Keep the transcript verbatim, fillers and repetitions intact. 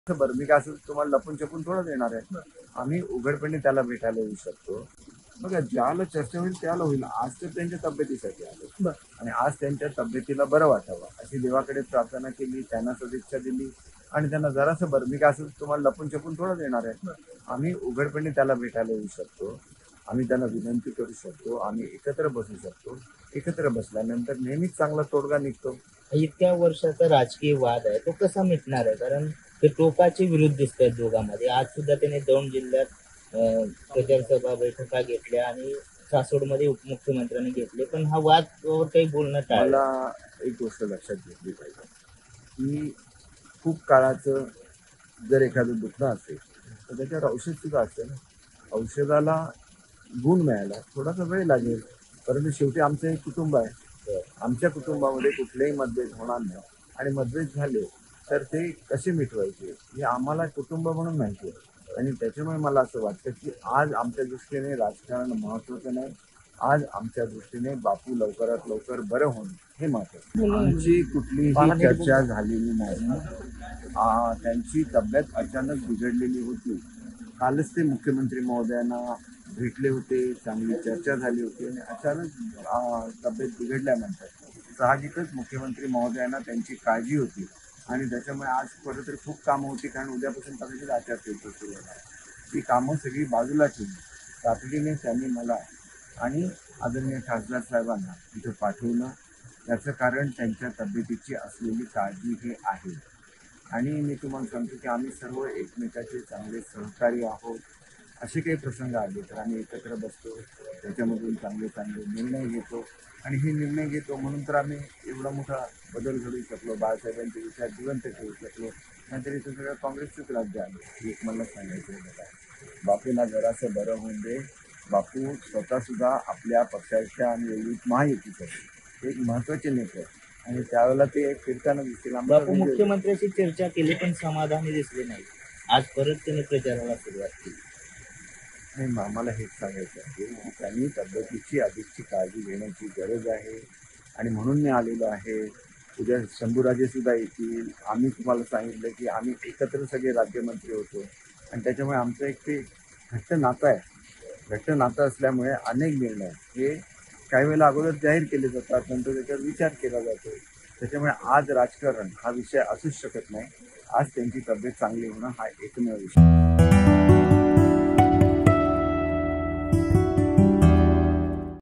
बरं मी काय असं तुम्हाला लपून छपून थोडं देणार आहे. आम्ही उघडपणे त्याला भेटायला येऊ शकतो. बघा ज्याला चर्चा होईल त्याला होईल. आज तर त्यांच्या तब्येतीसाठी आलो आणि आज त्यांच्या तब्येतीला बरं वाटावं अशी देवाकडे प्रार्थना केली, त्यांना सदिच्छा दिली आणि त्यांना जरासं बरं मी काय असं तुम्हाला लपून छपून थोडं देणार आहे. आम्ही उघडपणे त्याला भेटायला येऊ शकतो. आम्ही त्यांना विनंती करू शकतो. आम्ही एकत्र बसू शकतो. एकत्र बसल्यानंतर नेहमीच चांगला तोडगा निघतो. इतक्या वर्षाचा राजकीय वाद आहे तो कसा मिटणार आहे? कारण ते टोकाचे विरोध दिसत आहेत दोघांमध्ये. आज सुद्धा त्यांनी दौंड जिल्ह्यात अं, प्रचार सभा बैठका घेतल्या आणि सासवडमध्ये उपमुख्यमंत्र्यांनी घेतले, पण हा वाद काही बोलणं टाळलं. मला एक गोष्ट लक्षात घेतली पाहिजे की खूप काळाचं जर एखादं दुखणं असेल तर त्याच्यावर औषध सुद्धा असते ना. औषधाला गुण मिळायला थोडासा वेळ लागेल, परंतु शेवटी आमचं एक कुटुंब आहे. आमच्या कुटुंबामध्ये कुठलेही मतभेद होणार नाही आणि मतभेद झाले तर ते कसे मिटवायचे हे आम्हाला कुटुंब म्हणून माहिती आहे. आणि त्याच्यामुळे मला असं वाटतं की आज आमच्या दृष्टीने राजकारण महत्त्वाचं नाही. आज आमच्या दृष्टीने बापू लवकरात लवकर बरं होणं हे महत्त्वाचं. आमची कुठलीही चर्चा झालेली नाही. आ, त्यांची तब्येत अचानक बिघडलेली होती. कालच ते मुख्यमंत्री महोदयांना भेटले होते, चांगली चर्चा झाली होती आणि अचानक आ, तब्येत बिघडल्यानंतर साहजिकच मुख्यमंत्री महोदयांना त्यांची काळजी होती आणि त्याच्यामुळे आज परत तरी खूप कामं होती, कारण उद्यापासून कदाचित आचारसंहिता सुरू होणार. ती कामं सगळी बाजूला ठेवली तातडीने त्यांनी मला आणि आदरणीय खासदार साहेबांना इथं पाठवलं. त्याचं कारण त्यांच्या तब्येतीची असलेली काळजी हे आहे. आणि मी तुम्हाला सांगतो की आम्ही सर्व एकमेकाचे चांगले सहकारी आहोत. असे काही प्रसंग आले तर आम्ही एकत्र बसतो, त्याच्यामधून चांगले चांगले निर्णय घेतो आणि हे निर्णय घेतो म्हणून तर आम्ही एवढा मोठा बदल घडवू शकलो, बाळासाहेबांचे विचार जिवंत ठेवू शकलो. नाहीतर इथं सगळं काँग्रेसचंच राज्य आलं. एक मला सांगायचं आहे, बापूला जरासं बरं होऊन दे. बापू स्वतःसुद्धा आपल्या पक्षाच्या आणि एवढीच महायुतीचं एक महत्त्वाचे नेते आणि त्यावेळेला ते फिरताना दिसतील. बापू मुख्यमंत्र्यांशी चर्चा केली पण समाधानी दिसले नाही. आज परत त्यांनी प्रचाराला सुरुवात केली. नाही, आम्हाला हेच सांगायचं आहे की त्यांनी तब्येतीची अधिकची काळजी घेण्याची गरज आहे आणि म्हणून मी आलेलो आहे. उद्या शंभूराजे सुद्धा येतील. आम्ही तुम्हाला सांगितलं की आम्ही एकत्र सगळे राज्यमंत्री होतो आणि त्याच्यामुळे आमचं एक ते घट्ट नातं आहे. घट्ट नातं असल्यामुळे अनेक निर्णय हे काही वेळेला अगोदर जाहीर केले जातात, नंतर त्याच्यावर विचार केला जातो. त्याच्यामुळे आज राजकारण हा विषय असूच शकत नाही. आज त्यांची तब्येत चांगली होणं हा एकमेव विषय.